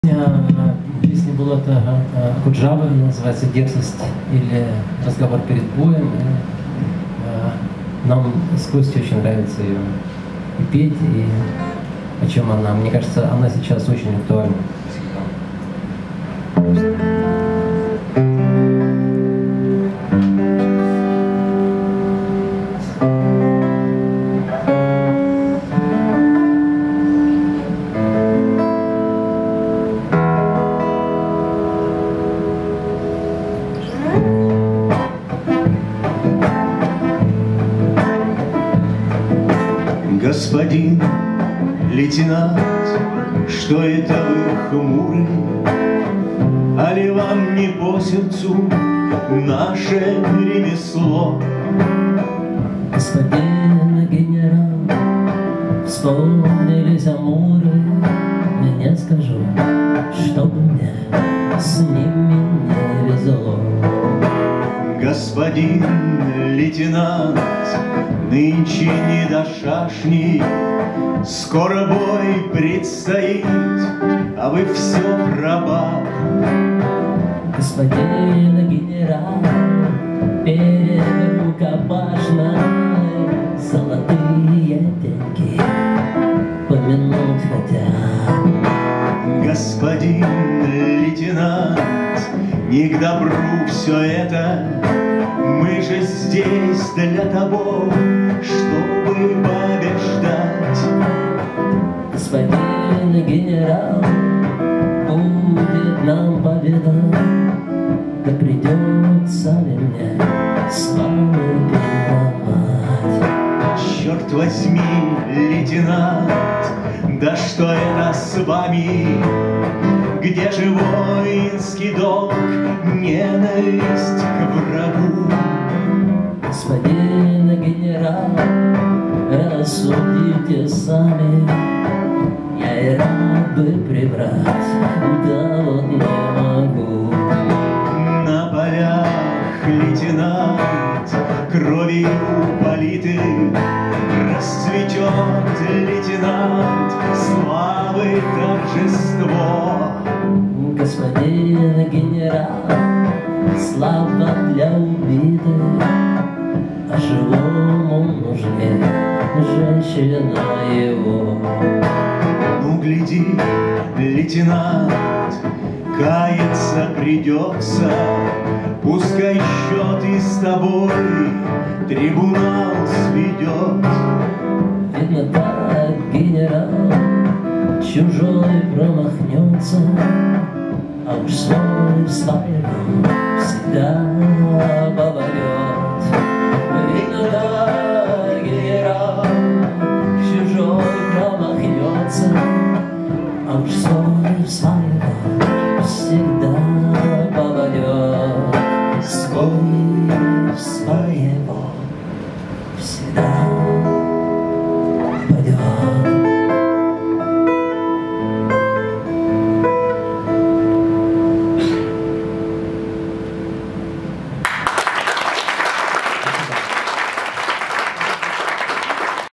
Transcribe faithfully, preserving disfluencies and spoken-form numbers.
Песня Булата Акуджавы, называется «Дерзость» или «Разговор перед боем». И нам с Костей очень нравится ее и петь, и о чем она. Мне кажется, она сейчас очень актуальна. Господин лейтенант, что это вы хмурый? Али вам не по сердцу наше ремесло? Господин генерал, вспомнились амуры, но не скажу, чтобы мне с ними не везло. Господин лейтенант, нынче не до шашни, скоро бой предстоит, а вы все в рабах. Господин генерал, перед рукопашной золотые деньги помянуть хотя. Господин лейтенант, не к добру все это, мы же здесь для того, чтобы побеждать. Господин генерал, будет нам победа, да придется ли мне с вами пировать? Черт возьми, лейтенант, да что это с вами? Где же воинский долг, ненависть к врагу? Господин генерал, рассудите сами, я и рад бы прибрать, да вот не могу. На полях, лейтенант, кровью политы, расцветет, лейтенант, славы торжество. Господин генерал, слава для убитых, а живому нужнее женщина его. Ну, гляди, лейтенант, каяться придется, пускай счеты с тобой трибунал сведет. Видно так, генерал, чужой промахнется, а уж свой в свадьбу всегда повалет. Видно так, генерал, чужой промахнется, а уж свой в свадьбу всегда повалет. Свой